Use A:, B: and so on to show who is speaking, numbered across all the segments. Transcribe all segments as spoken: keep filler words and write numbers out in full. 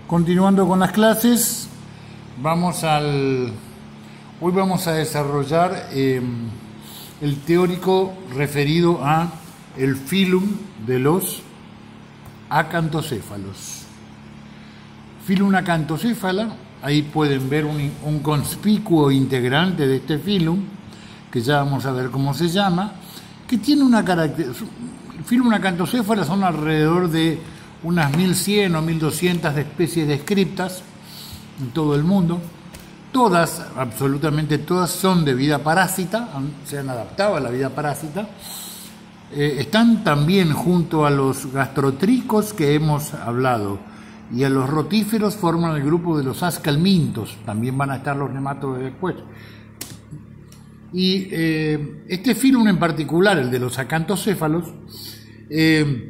A: Continuando con las clases, vamos al, hoy vamos a desarrollar eh, el teórico referido a el filum de los acantocéfalos. Filum acantocéfala, ahí pueden ver un, un conspicuo integrante de este filum, que ya vamos a ver cómo se llama, que tiene una característica. Filum acantocéfala son alrededor de unas mil cien o mil doscientas especies descriptas en todo el mundo. Todas, absolutamente todas, son de vida parásita, se han adaptado a la vida parásita. Eh, están también junto a los gastrotricos que hemos hablado y a los rotíferos, forman el grupo de los ascalmintos, también van a estar los nematodos después. Y eh, este filum en particular, el de los acantocéfalos, eh,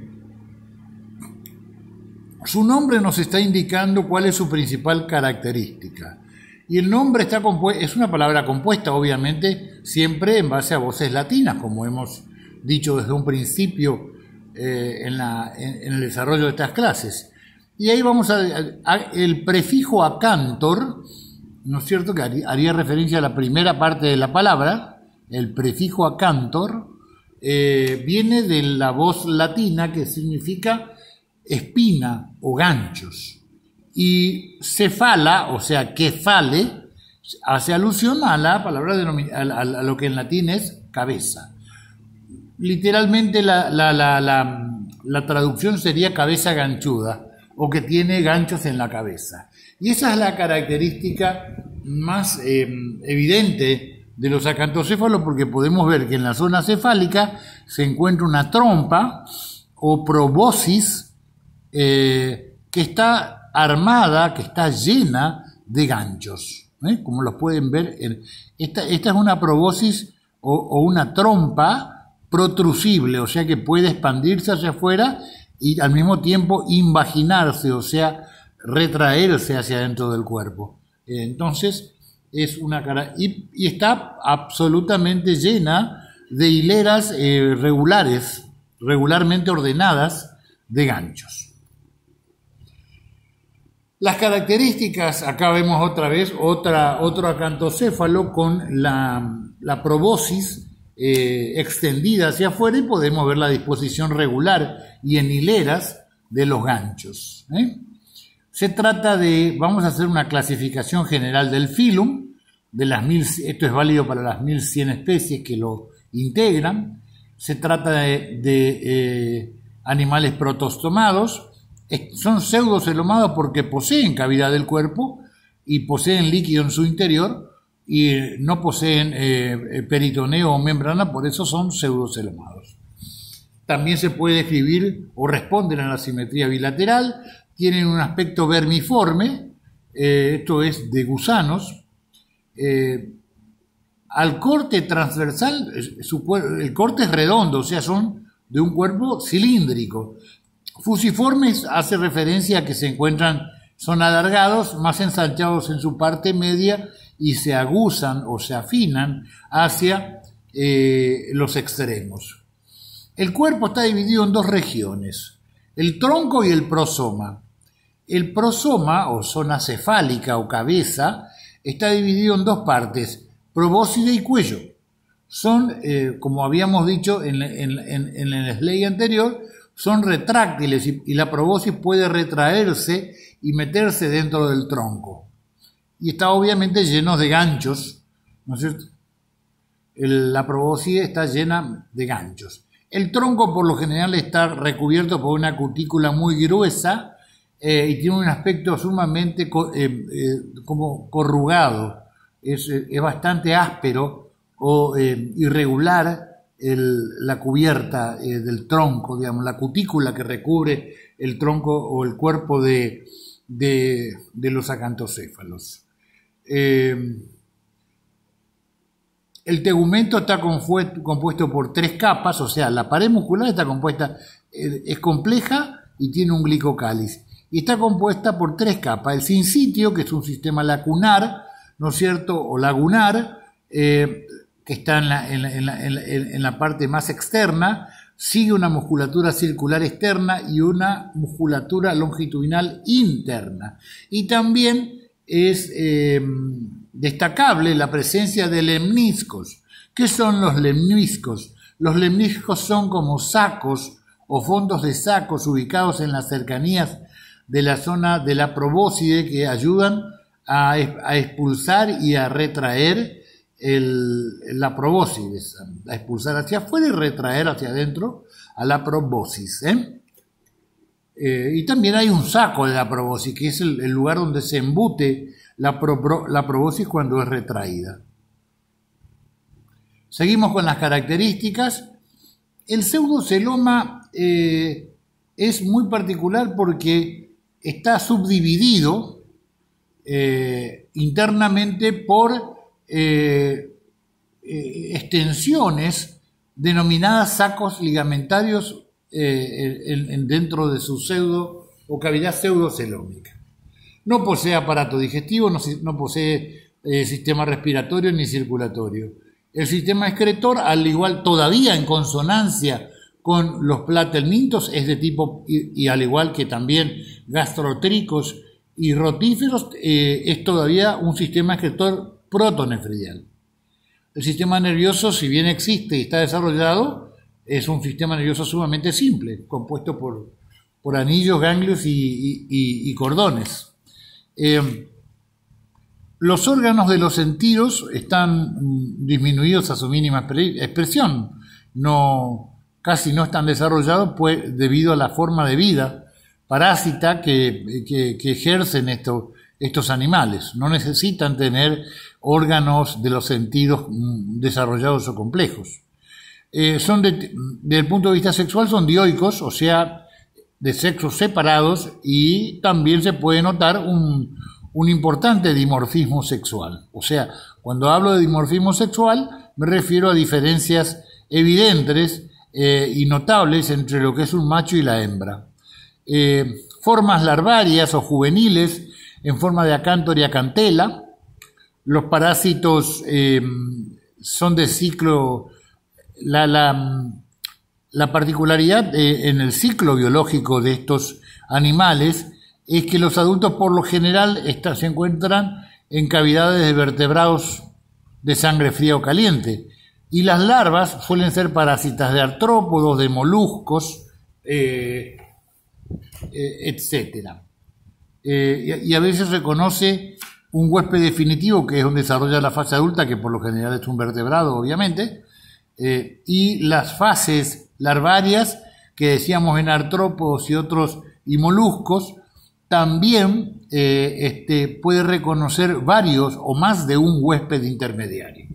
A: su nombre nos está indicando cuál es su principal característica. Y el nombre está compuesto, es una palabra compuesta, obviamente, siempre en base a voces latinas, como hemos dicho desde un principio eh, en, la, en, en el desarrollo de estas clases. Y ahí vamos a, a el prefijo acantor, ¿no es cierto?, que haría, haría referencia a la primera parte de la palabra. El prefijo acantor eh, viene de la voz latina que significa espina o ganchos, y cefala, o sea, quefale, hace alusión a la palabra a, a, a lo que en latín es cabeza. Literalmente la, la, la, la, la traducción sería cabeza ganchuda, o que tiene ganchos en la cabeza. Y esa es la característica más eh, evidente de los acantocéfalos, porque podemos ver que en la zona cefálica se encuentra una trompa o proboscis Eh, que está armada, que está llena de ganchos, ¿eh? Como los pueden ver. En, esta, esta es una proboscis o, o una trompa protrusible, o sea que puede expandirse hacia afuera y al mismo tiempo invaginarse, o sea, retraerse hacia dentro del cuerpo. Eh, entonces, es una cara. Y, y está absolutamente llena de hileras eh, regulares, regularmente ordenadas de ganchos. Las características, acá vemos otra vez otra, otro acantocéfalo con la, la proboscis eh, extendida hacia afuera, y podemos ver la disposición regular y en hileras de los ganchos. ¿eh? Se trata de, vamos a hacer una clasificación general del filum, de las mil, esto es válido para las mil cien especies que lo integran. Se trata de, de eh, animales protostomados. Son pseudocelomados porque poseen cavidad del cuerpo y poseen líquido en su interior y no poseen eh, peritoneo o membrana, por eso son pseudocelomados. También se puede describir o responden a la simetría bilateral, tienen un aspecto vermiforme, eh, esto es de gusanos. Eh, al corte transversal, su, el corte es redondo, o sea, son de un cuerpo cilíndrico. Fusiformes hace referencia a que se encuentran, son alargados, más ensanchados en su parte media y se aguzan o se afinan hacia eh, los extremos. El cuerpo está dividido en dos regiones, el tronco y el prosoma. El prosoma, o zona cefálica o cabeza, está dividido en dos partes, probóscide y cuello. Son, eh, como habíamos dicho en, en, en, en el slide anterior, son retráctiles y, y la proboscis puede retraerse y meterse dentro del tronco. Y está obviamente lleno de ganchos, ¿no es cierto? El, la proboscis está llena de ganchos. El tronco por lo general está recubierto por una cutícula muy gruesa eh, y tiene un aspecto sumamente co eh, eh, como corrugado. Es, es bastante áspero o eh, irregular. El, la cubierta eh, del tronco, digamos, la cutícula que recubre el tronco o el cuerpo de, de, de los acantocéfalos. Eh, el tegumento está compuesto por tres capas, o sea, la pared muscular está compuesta, eh, es compleja y tiene un glicocáliz. Y está compuesta por tres capas. El sincitio, que es un sistema lacunar, ¿no es cierto?, o lagunar, eh, que está en la, en, la, en, la, en la parte más externa, sigue una musculatura circular externa y una musculatura longitudinal interna. Y también es eh, destacable la presencia de lemniscos. ¿Qué son los lemniscos? Los lemniscos son como sacos o fondos de sacos ubicados en las cercanías de la zona de la probóscide que ayudan a, a expulsar y a retraer el, la probóscide, a expulsar hacia afuera y retraer hacia adentro a la probóscis. ¿eh? Eh, y también hay un saco de la probóscis, que es el, el lugar donde se embute la, pro, la probóscis cuando es retraída. Seguimos con las características. El pseudoceloma eh, es muy particular porque está subdividido eh, internamente por eh, eh, extensiones denominadas sacos ligamentarios eh, en, en dentro de su pseudo o cavidad pseudocelómica. No posee aparato digestivo, no, no posee eh, sistema respiratorio ni circulatorio. El sistema excretor, al igual, todavía en consonancia con los platelmintos, es de tipo, y, y al igual que también gastrotricos y rotíferos, eh, es todavía un sistema excretor protonefridial. El sistema nervioso, si bien existe y está desarrollado, es un sistema nervioso sumamente simple, compuesto por, por anillos, ganglios y, y, y, y cordones. Eh, Los órganos de los sentidos están disminuidos a su mínima expresión, no, casi no están desarrollados pues, debido a la forma de vida parásita que, que, que ejercen estos, estos animales. No necesitan tener órganos de los sentidos desarrollados o complejos. Eh, son de, desde el punto de vista sexual son dioicos, o sea, de sexos separados, y también se puede notar un un importante dimorfismo sexual. O sea, cuando hablo de dimorfismo sexual, me refiero a diferencias evidentes eh, y notables entre lo que es un macho y la hembra. Eh, formas larvarias o juveniles en forma de acántor y acantela. Los parásitos eh, son de ciclo... La, la, la particularidad eh, en el ciclo biológico de estos animales es que los adultos por lo general está, se encuentran en cavidades de vertebrados de sangre fría o caliente, y las larvas suelen ser parásitas de artrópodos, de moluscos, eh, eh, etcétera. Eh, y, y a veces se conoce un huésped definitivo, que es donde desarrolla la fase adulta, que por lo general es un vertebrado, obviamente, eh, y las fases larvarias, que decíamos en artrópodos y otros y moluscos, también eh, este, puede reconocer varios o más de un huésped intermediario.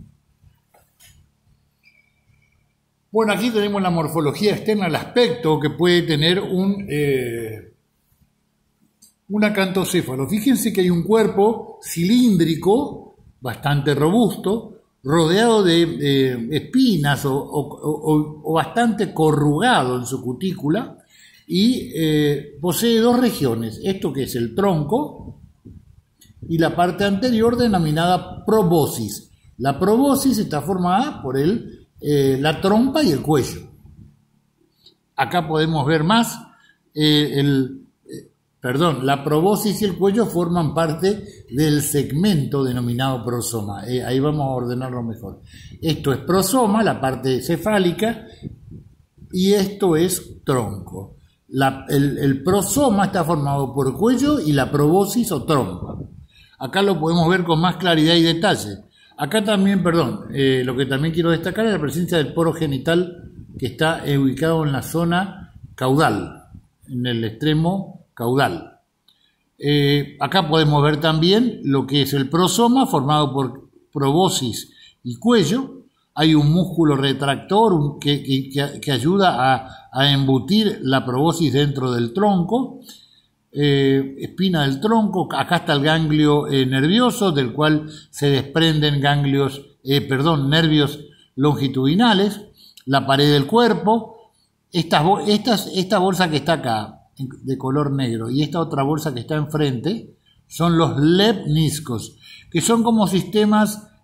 A: Bueno, aquí tenemos la morfología externa, el aspecto que puede tener un, eh, un acantocéfalo. Fíjense que hay un cuerpo cilíndrico, bastante robusto, rodeado de eh, espinas o, o, o, o bastante corrugado en su cutícula, y eh, posee dos regiones, esto que es el tronco y la parte anterior denominada probóscis. La probóscis está formada por el, eh, la trompa y el cuello. Acá podemos ver más, eh, el, eh, perdón, la probóscis y el cuello forman parte del segmento denominado prosoma. Eh, ahí vamos a ordenarlo mejor. Esto es prosoma, la parte cefálica, y esto es tronco. La, el, el prosoma está formado por cuello y la probóscis o trompa. Acá lo podemos ver con más claridad y detalle. Acá también, perdón, eh, lo que también quiero destacar es la presencia del poro genital, que está eh, ubicado en la zona caudal, en el extremo caudal. Eh, acá podemos ver también lo que es el prosoma, formado por probóscis y cuello. Hay un músculo retractor un, que, que, que ayuda a, a embutir la probóscis dentro del tronco, eh, espina del tronco. Acá está el ganglio eh, nervioso, del cual se desprenden ganglios, eh, perdón, nervios longitudinales, la pared del cuerpo, estas, estas, esta bolsa que está acá, de color negro, y esta otra bolsa que está enfrente, son los lemniscos, que son como sistemas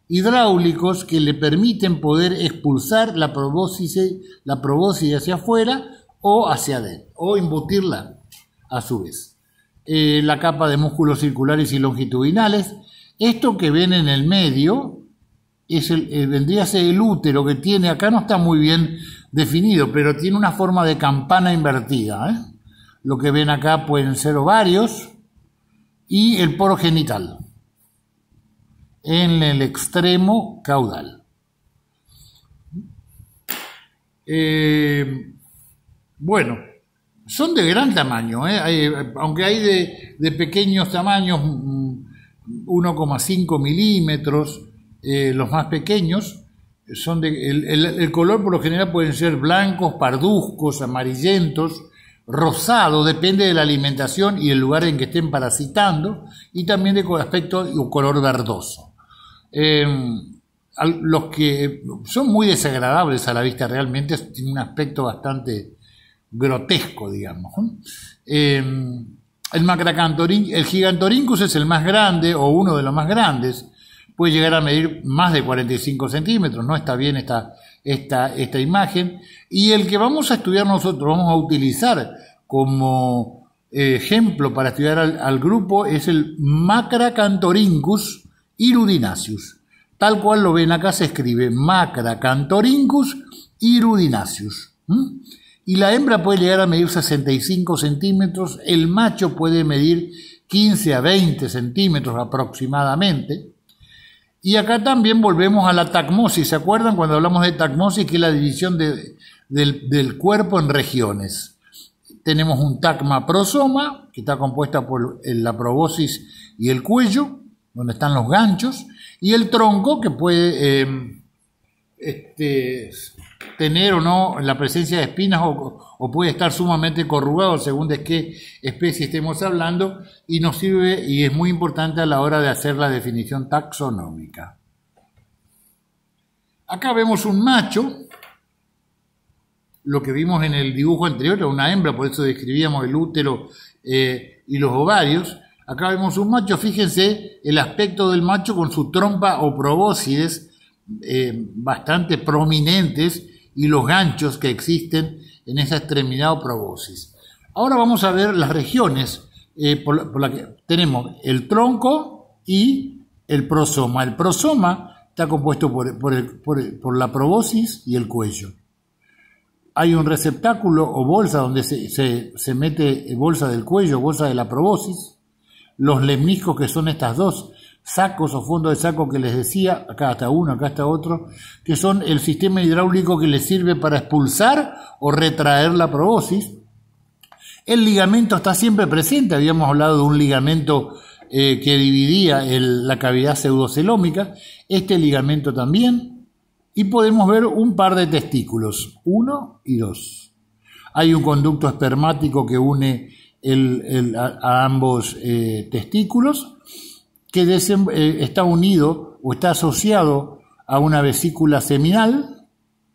A: hidráulicos que le permiten poder expulsar la probóscis, la probóscis hacia afuera o hacia adentro, o embutirla a su vez. Eh, la capa de músculos circulares y longitudinales. Esto que ven en el medio es el, eh, vendría a ser el útero, que tiene, acá no está muy bien definido, pero tiene una forma de campana invertida, ¿eh? Lo que ven acá pueden ser ovarios y el poro genital en el extremo caudal. Eh, bueno, son de gran tamaño, ¿eh? Hay, aunque hay de, de pequeños tamaños, uno coma cinco milímetros, eh, los más pequeños, son de, el, el, el color por lo general pueden ser blancos, parduzcos, amarillentos, rosado, depende de la alimentación y el lugar en que estén parasitando, y también de aspecto o color verdoso. Eh, los que son muy desagradables a la vista, realmente tienen un aspecto bastante grotesco, digamos. Eh, el Macracanthoryncus, el Gigantorhynchus es el más grande o uno de los más grandes, puede llegar a medir más de cuarenta y cinco centímetros, no está bien esta, esta, esta imagen, y el que vamos a estudiar nosotros, vamos a utilizar como eh, ejemplo para estudiar al, al grupo, es el Macracanthoryncus hirudinaceus. Tal cual lo ven acá se escribe Macracanthoryncus hirudinaceus. ¿Mm? Y la hembra puede llegar a medir sesenta y cinco centímetros, el macho puede medir quince a veinte centímetros aproximadamente. Y acá también volvemos a la tacmosis. ¿Se acuerdan cuando hablamos de tacmosis, que es la división de, del, del cuerpo en regiones? Tenemos un tacma prosoma, que está compuesta por la probóscis y el cuello, donde están los ganchos, y el tronco, que puede eh, este, tener o no la presencia de espinas o, o puede estar sumamente corrugado según de qué especie estemos hablando, y nos sirve y es muy importante a la hora de hacer la definición taxonómica. Acá vemos un macho, lo que vimos en el dibujo anterior era una hembra, por eso describíamos el útero eh, y los ovarios. Acá vemos un macho, fíjense el aspecto del macho con su trompa o probóscides eh, bastante prominentes y los ganchos que existen en esa extremidad o probóscis. Ahora vamos a ver las regiones eh, por, la, por la que tenemos el tronco y el prosoma. El prosoma está compuesto por, por, el, por, el, por la probóscis y el cuello. Hay un receptáculo o bolsa donde se, se, se mete bolsa del cuello, bolsa de la probóscis. Los lemniscos, que son estas dos sacos o fondos de saco que les decía, acá está uno, acá está otro, que son el sistema hidráulico que les sirve para expulsar o retraer la probóscis. El ligamento está siempre presente, habíamos hablado de un ligamento eh, que dividía el, la cavidad pseudocelómica, este ligamento también, y podemos ver un par de testículos, uno y dos. Hay un conducto espermático que une el, el, a, a ambos eh, testículos, que desen, eh, está unido o está asociado a una vesícula seminal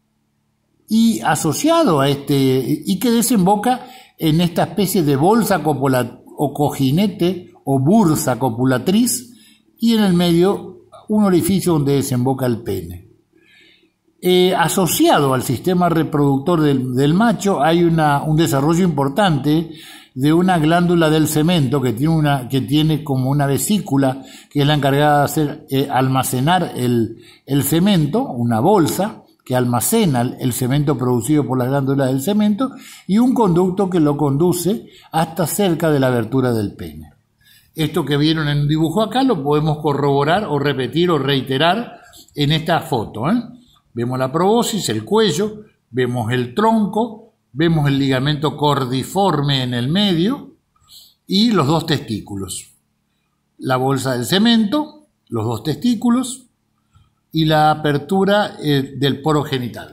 A: y asociado a este, y que desemboca en esta especie de bolsa copula, o cojinete o bursa copulatriz, y en el medio un orificio donde desemboca el pene. Eh, asociado al sistema reproductor del, del macho hay una, un desarrollo importante de una glándula del cemento que tiene, una, que tiene como una vesícula que es la encargada de hacer, eh, almacenar el, el cemento, una bolsa que almacena el, el cemento producido por la glándula del cemento, y un conducto que lo conduce hasta cerca de la abertura del pene. Esto que vieron en un dibujo acá lo podemos corroborar o repetir o reiterar en esta foto, ¿eh? Vemos la probóscis, el cuello, vemos el tronco, vemos el ligamento cordiforme en el medio y los dos testículos. La bolsa del cemento, los dos testículos y la apertura eh, del poro genital.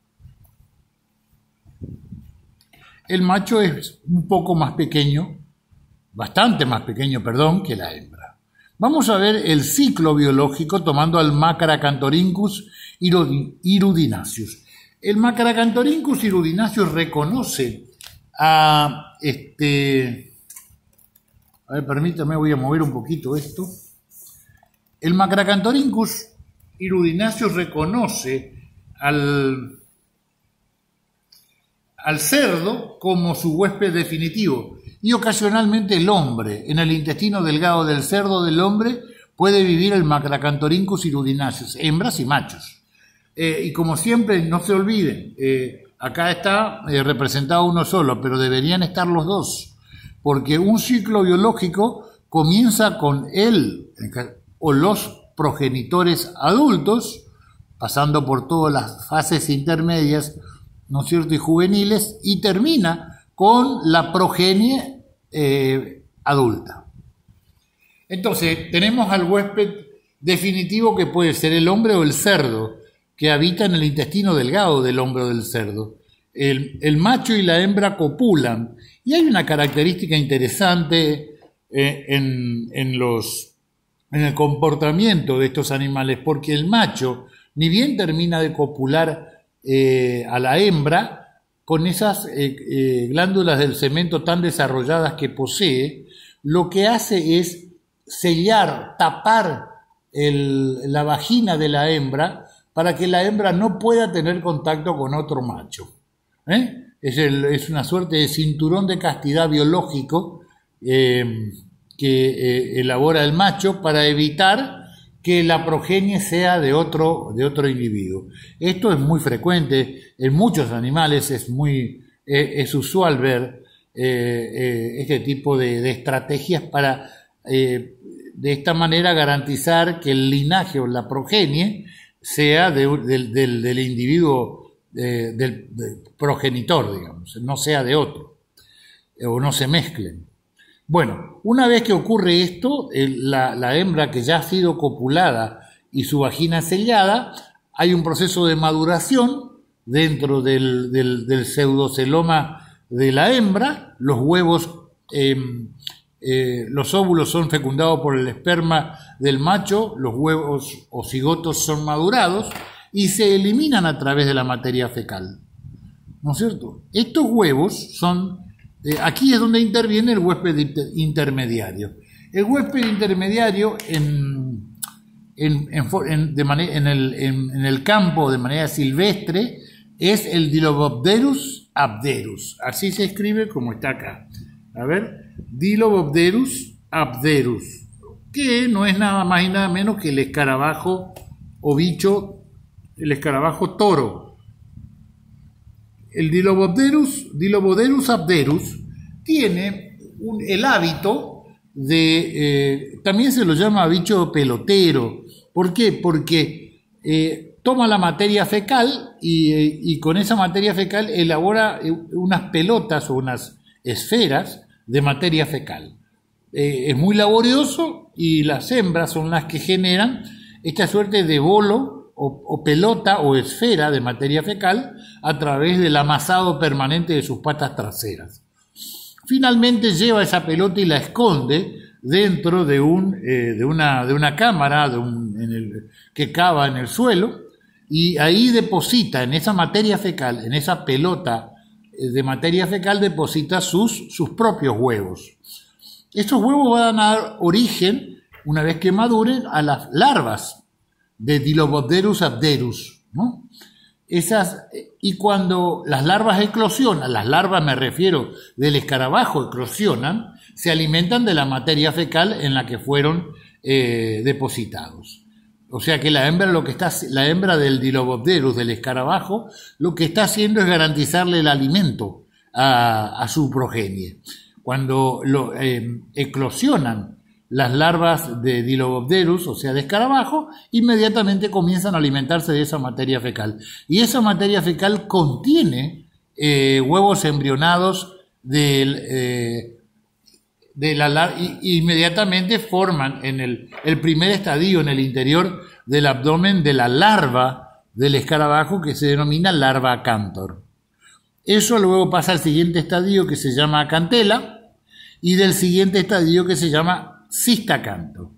A: El macho es un poco más pequeño, bastante más pequeño, perdón, que la hembra. Vamos a ver el ciclo biológico tomando al Macracanthoryncus hirudinaceus. El Macracanthoryncus hirudinaceus reconoce a este... A ver, permítame, voy a mover un poquito esto. El Macracanthoryncus Hirudinaceus reconoce al, al cerdo como su huésped definitivo y ocasionalmente el hombre. En el intestino delgado del cerdo del hombre puede vivir el Macracanthorhynchus hirudinaceus, hembras y machos. Eh, y como siempre, no se olviden, eh, acá está eh, representado uno solo, pero deberían estar los dos, porque un ciclo biológico comienza con él o los progenitores adultos, pasando por todas las fases intermedias, ¿no es cierto?, y juveniles, y termina con la progenie eh, adulta. Entonces, tenemos al huésped definitivo que puede ser el hombre o el cerdo, que habita en el intestino delgado del hombre o del cerdo. El, el macho y la hembra copulan, y hay una característica interesante eh, en, en, los, en el comportamiento de estos animales, porque el macho, ni bien termina de copular eh, a la hembra, con esas eh, eh, glándulas del cemento tan desarrolladas que posee, lo que hace es sellar, tapar el, la vagina de la hembra para que la hembra no pueda tener contacto con otro macho. ¿Eh? Es, el, es una suerte de cinturón de castidad biológico eh, que eh, elabora el macho para evitar que la progenie sea de otro, de otro individuo. Esto es muy frecuente en muchos animales, es, muy, eh, es usual ver eh, eh, este tipo de, de estrategias para eh, de esta manera garantizar que el linaje o la progenie sea de, de, del, del individuo, de, del, del progenitor, digamos, no sea de otro, o no se mezclen. Bueno, una vez que ocurre esto, el, la, la hembra que ya ha sido copulada y su vagina sellada, hay un proceso de maduración dentro del, del, del pseudoceloma de la hembra, los huevos, eh, eh, los óvulos son fecundados por el esperma del macho, los huevos o cigotos son madurados y se eliminan a través de la materia fecal, ¿no es cierto? Estos huevos son, eh, aquí es donde interviene el huésped inter intermediario. El huésped intermediario en, en, en, en, de manera, en, el, en, en el campo de manera silvestre es el Dilobopterus abderus, así se escribe como está acá. A ver, Dilobopterus abderus, que no es nada más y nada menos que el escarabajo o bicho, el escarabajo toro. El Dilobopterus, Dilobopterus abderus tiene un, el hábito de, eh, también se lo llama bicho pelotero. ¿Por qué? Porque eh, toma la materia fecal y, eh, y con esa materia fecal elabora unas pelotas o unas esferas de materia fecal. Eh, es muy laborioso y las hembras son las que generan esta suerte de bolo o, o pelota o esfera de materia fecal a través del amasado permanente de sus patas traseras. Finalmente lleva esa pelota y la esconde dentro de, un, eh, de, una, de una cámara de un, en el, que cava en el suelo, y ahí deposita en esa materia fecal, en esa pelota de materia fecal, deposita sus, sus propios huevos. Estos huevos van a dar origen, una vez que maduren, a las larvas de Dilobopterus abderus, ¿no? Esas, y cuando las larvas eclosionan, las larvas me refiero del escarabajo eclosionan, se alimentan de la materia fecal en la que fueron eh, depositados. O sea que la hembra, lo que está, la hembra del Dilobopterus, del escarabajo, lo que está haciendo es garantizarle el alimento a, a su progenie. Cuando lo, eh, eclosionan las larvas de Dilobopterus, o sea de escarabajo, inmediatamente comienzan a alimentarse de esa materia fecal. Y esa materia fecal contiene eh, huevos embrionados del... Eh, de la, y, inmediatamente forman en el, el primer estadio en el interior del abdomen de la larva del escarabajo, que se denomina larva acántor. Eso luego pasa al siguiente estadio, que se llama acantela, y del siguiente estadio, que se llama cistacanto.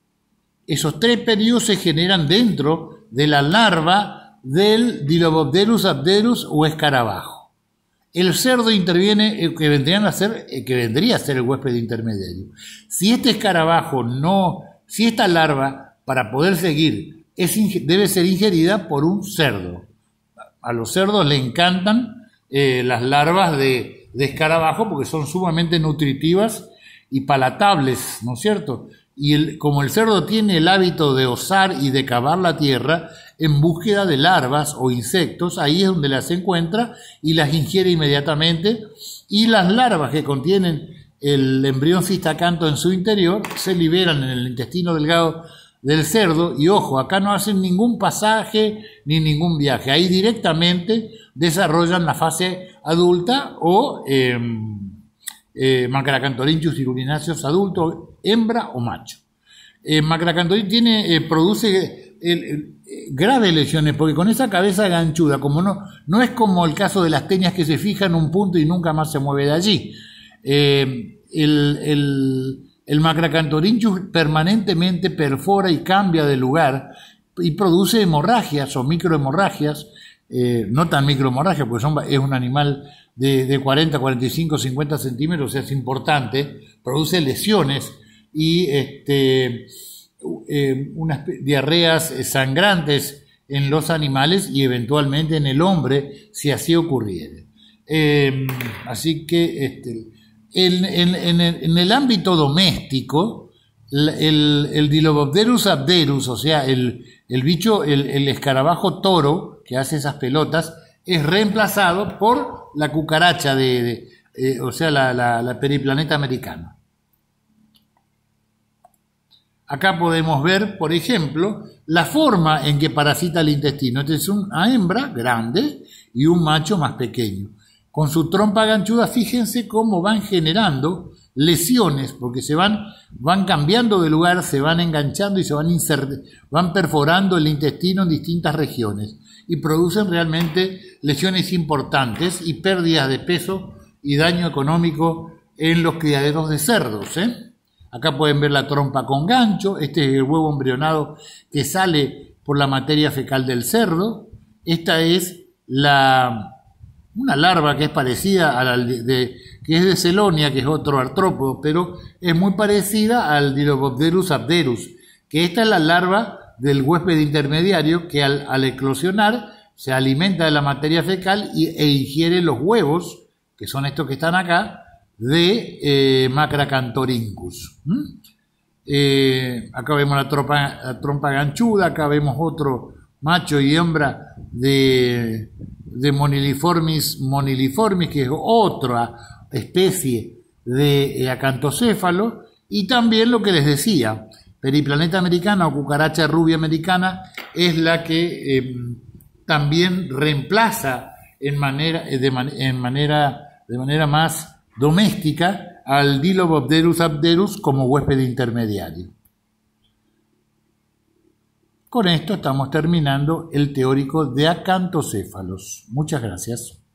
A: Esos tres periodos se generan dentro de la larva del Dilobopterus abderus o escarabajo. El cerdo interviene, que vendrían a ser, que vendría a ser el huésped intermediario. Si este escarabajo no, si esta larva, para poder seguir, es, debe ser ingerida por un cerdo. A los cerdos le encantan eh, las larvas de, de escarabajo porque son sumamente nutritivas y palatables, ¿no es cierto? Y el, como el cerdo tiene el hábito de osar y de cavar la tierra en búsqueda de larvas o insectos, ahí es donde las encuentra y las ingiere inmediatamente, y las larvas que contienen el embrión cistacanto en su interior se liberan en el intestino delgado del cerdo, y ojo, acá no hacen ningún pasaje ni ningún viaje, ahí directamente desarrollan la fase adulta o eh, eh, Macracanthorinchus cirulináceos adulto, hembra o macho. Eh, Macracanthorinchus tiene, eh, produce el, el, graves lesiones, porque con esa cabeza ganchuda, como no, no es como el caso de las teñas que se fija en un punto y nunca más se mueve de allí. Eh, el, el, el Macracanthorinchus permanentemente perfora y cambia de lugar y produce hemorragias o microhemorragias, eh, no tan microhemorragias, porque son, es un animal de, de cuarenta, cuarenta y cinco, cincuenta centímetros, o sea, es importante, produce lesiones y este, eh, unas diarreas sangrantes en los animales y eventualmente en el hombre, si así ocurriere. Eh, así que este, en, en, en, el, en el ámbito doméstico, el, el, el Dilobopterus abderus, o sea, el, el bicho, el, el escarabajo toro que hace esas pelotas, es reemplazado por la cucaracha, de, de eh, o sea, la, la, la periplaneta americana. Acá podemos ver, por ejemplo, la forma en que parasita el intestino. Este es una hembra grande y un macho más pequeño. Con su trompa ganchuda, fíjense cómo van generando lesiones, porque se van, van cambiando de lugar, se van enganchando y se van, insert- van perforando el intestino en distintas regiones y producen realmente lesiones importantes y pérdidas de peso y daño económico en los criaderos de cerdos, ¿eh? Acá pueden ver la trompa con gancho. Este es el huevo embrionado que sale por la materia fecal del cerdo. Esta es la, una larva que es parecida a la de, que es de Celonia, que es otro artrópodo, pero es muy parecida al Dilobopterus abderus, que esta es la larva del huésped intermediario que al, al eclosionar se alimenta de la materia fecal y, e ingiere los huevos, que son estos que están acá, de eh, Macracanthorinchus. ¿Mm? Eh, acá vemos la trompa, la trompa ganchuda, acá vemos otro macho y hembra de, de Moniliformis moniliformis, que es otra especie de eh, acantocéfalo, y también lo que les decía, periplaneta americana o cucaracha rubia americana es la que eh, también reemplaza en manera, de, man, en manera, de manera más doméstica al Dilobopterus abderus como huésped intermediario. Con esto estamos terminando el teórico de acantocéfalos. Muchas gracias.